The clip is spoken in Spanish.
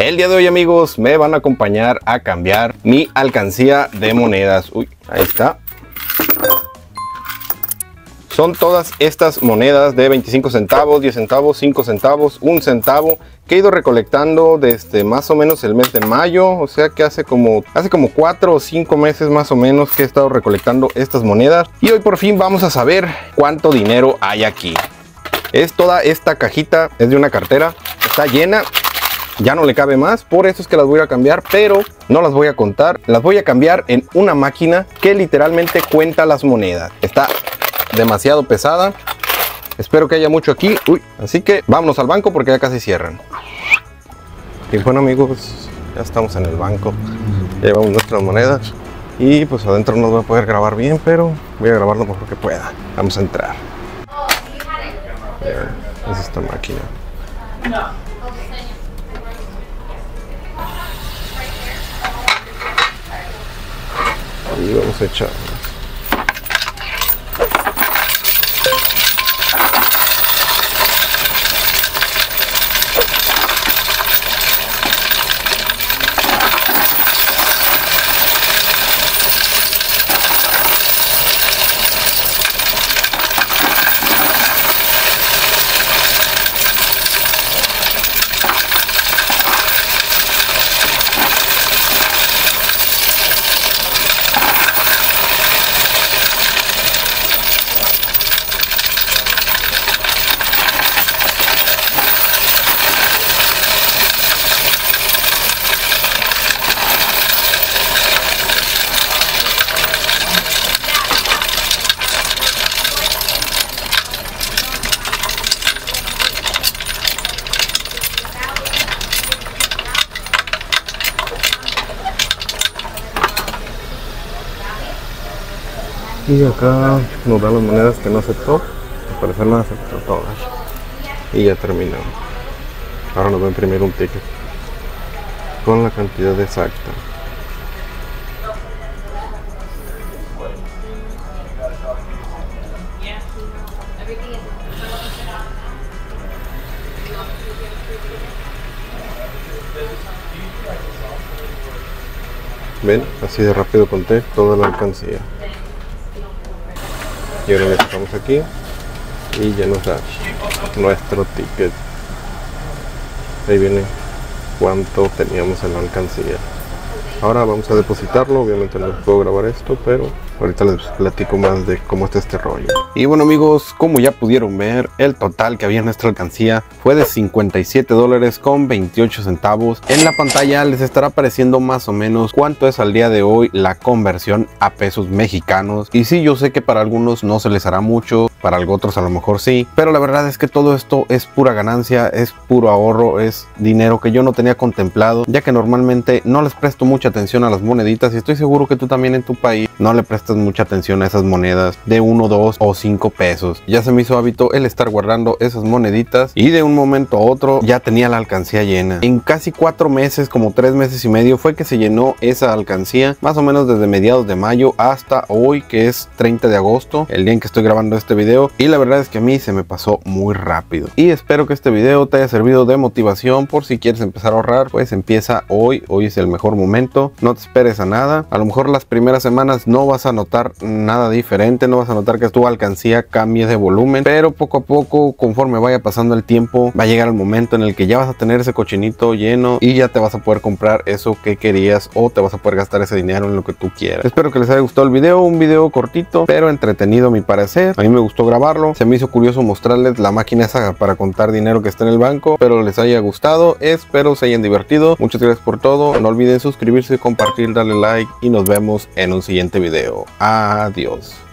El día de hoy, amigos, me van a acompañar a cambiar mi alcancía de monedas. Uy, ahí está. Son todas estas monedas de 25 centavos, 10 centavos, 5 centavos, 1 centavo que he ido recolectando desde más o menos el mes de mayo. O sea que hace como 4 o 5 meses más o menos que he estado recolectando estas monedas. Y hoy por fin vamos a saber cuánto dinero hay aquí. Es toda esta cajita, es de una cartera, está llena. Ya no le cabe más, por eso es que las voy a cambiar, pero no las voy a contar. Las voy a cambiar en una máquina que literalmente cuenta las monedas. Está demasiado pesada. Espero que haya mucho aquí. Uy, así que vámonos al banco porque ya casi cierran. Y bueno, amigos, ya estamos en el banco. Ya llevamos nuestras monedas. Y pues adentro no voy a poder grabar bien, pero voy a grabar lo mejor que pueda. Vamos a entrar. Es esta máquina. Y vamos a echar. Y acá nos dan las monedas que no aceptó. Al parecer no aceptó todas. Y ya terminó. Ahora nos va a imprimir un ticket con la cantidad exacta. Ven, así de rápido conté toda la alcancía. Y ahora le tocamos aquí y ya nos da nuestro ticket. Ahí viene cuánto teníamos en la alcancía. Ahora vamos a depositarlo. Obviamente no puedo grabar esto, pero ahorita les platico más de cómo está este rollo. Y bueno, amigos, como ya pudieron ver, el total que había en nuestra alcancía fue de $57 con 28 centavos. En la pantalla les estará apareciendo más o menos cuánto es al día de hoy la conversión a pesos mexicanos. Y sí, yo sé que para algunos no se les hará mucho, para otros a lo mejor sí, pero la verdad es que todo esto es pura ganancia, es puro ahorro, es dinero que yo no tenía contemplado, ya que normalmente no les presto mucha atención a las moneditas, y estoy seguro que tú también en tu país no le prestas mucha atención a esas monedas de 1, 2 o 5 pesos. Ya se me hizo hábito el estar guardando esas moneditas, y de un momento a otro ya tenía la alcancía llena. En casi 4 meses, como 3 meses y medio, fue que se llenó esa alcancía, más o menos desde mediados de mayo hasta hoy, que es 30 de agosto, el día en que estoy grabando este video. Y la verdad es que a mí se me pasó muy rápido. Y espero que este video te haya servido de motivación. Por si quieres empezar a ahorrar, pues empieza hoy. Hoy es el mejor momento. No te esperes a nada. A lo mejor las primeras semanas no vas a notar nada diferente. No vas a notar que tu alcancía cambie de volumen. Pero poco a poco, conforme vaya pasando el tiempo, va a llegar el momento en el que ya vas a tener ese cochinito lleno y ya te vas a poder comprar eso que querías, o te vas a poder gastar ese dinero en lo que tú quieras. Espero que les haya gustado el video. Un video cortito, pero entretenido a mi parecer. A mí me gustó grabarlo. Se me hizo curioso mostrarles la máquina esa para contar dinero que está en el banco. Espero les haya gustado. Espero se hayan divertido. Muchas gracias por todo. No olviden suscribirse, compartir, darle like y nos vemos en un siguiente video. Adiós.